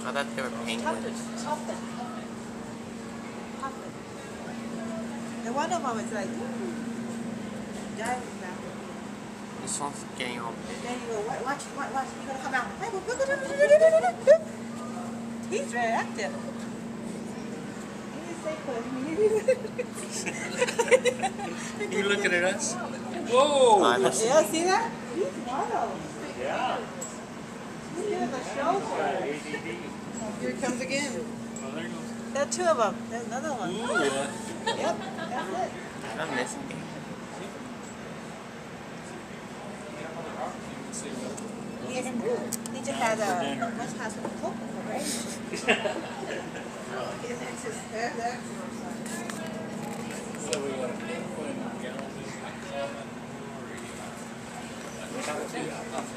I thought they were penguins. Puffin. And one of them was like, diving back. This one's getting all big. Then you go, watch, you're gonna come out. He's very active. You looking at us? Whoa! Yeah, see that? He's wild. Yeah. He's giving the show for it. Here it comes again. Oh, there it goes. There are two of them. There's another one. Ooh, Yep, that's it. I'm missing it. He just had a what's happening? Coconut, right? His exercise. So we got to put in gallons.